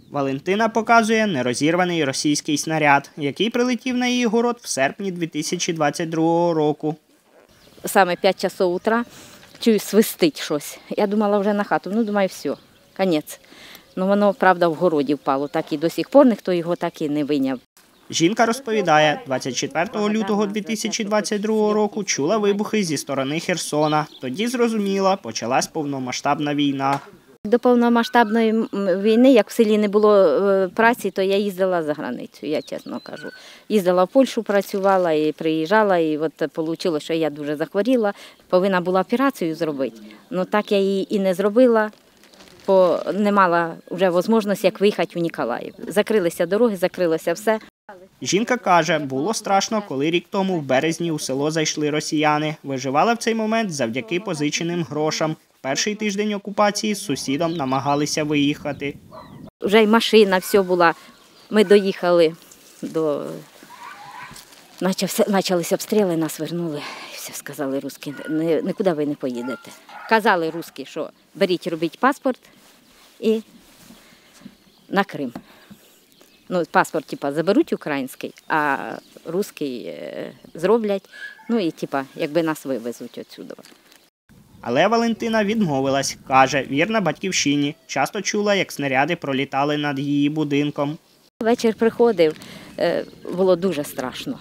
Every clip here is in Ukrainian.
Валентина показує нерозірваний російський снаряд, який прилетів на її город в серпні 2022 року. Саме 5 часов утра чую, свистить щось. Я думала вже на хату, думаю, все, кінець. Воно, правда, в городі впало, так і до сих пор ніхто його так і не вийняв. Жінка розповідає, 24 лютого 2022 року чула вибухи зі сторони Херсона. Тоді зрозуміла, почалась повномасштабна війна. До повномасштабної війни, як в селі не було праці, то я їздила за границю, я чесно кажу. Їздила в Польщу, працювала і приїжджала, і от вийшло, що я дуже захворіла. Повинна була операцію зробити, але так я її і не зробила, бо не мала вже можливості, як виїхати в Ніколаїв. Закрилися дороги, закрилося все. Жінка каже, було страшно, коли рік тому в березні у село зайшли росіяни. Виживала в цей момент завдяки позиченим грошам. Перший тиждень окупації з сусідом намагалися виїхати. Вже й машина, все була. Ми доїхали почалися обстріли, нас вернули. І все, сказали русські, нікуди ви не поїдете. Казали русські, що беріть, робіть паспорт і на Крим. Паспорт заберуть український, а русський зроблять, і якби нас вивезуть відсюди. Але Валентина відмовилась. Каже, вірна батьківщині. Часто чула, як снаряди пролітали над її будинком. Вечір приходив, було дуже страшно.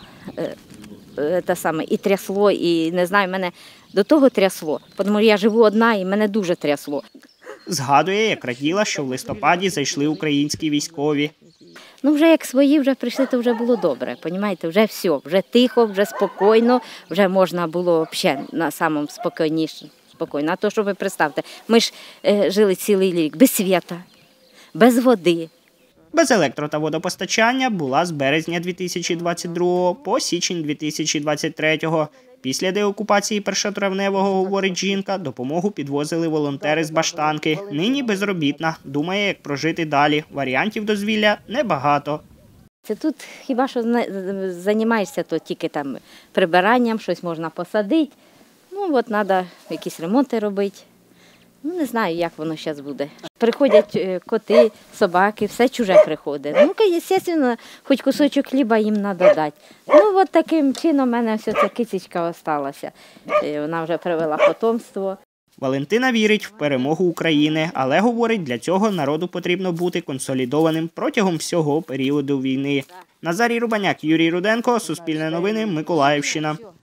І трясло, і не знаю, мене до того трясло, тому що я живу одна і мене дуже трясло. Згадує, як раділа, що в листопаді зайшли українські військові. Вже як свої вже прийшли, то вже було добре, розумієте, вже все, вже тихо, вже спокійно, вже можна було взагалі на самому спокійніше. А то, що ви представте, ми ж жили цілий рік без світла, без води. Без електро- та водопостачання була з березня 2022 по січень 2023. Після деокупації першотравневого, говорить жінка, допомогу підвозили волонтери з Баштанки. Нині безробітна. Думає, як прожити далі. Варіантів дозвілля небагато. Це тут хіба що займаєшся, то тільки прибиранням, щось можна посадити. Треба якісь ремонти робити. Не знаю, як воно зараз буде. Приходять коти, собаки, все чуже приходить. Звісно, хоч кусочок хліба їм треба дати. Таким чином в мене ось ця кицечка залишилася. Вона вже привела потомство. Валентина вірить в перемогу України, але, говорить, для цього народу потрібно бути консолідованим протягом всього періоду війни. Назарій Рубаняк, Юрій Руденко, Суспільне новини, Миколаївщина.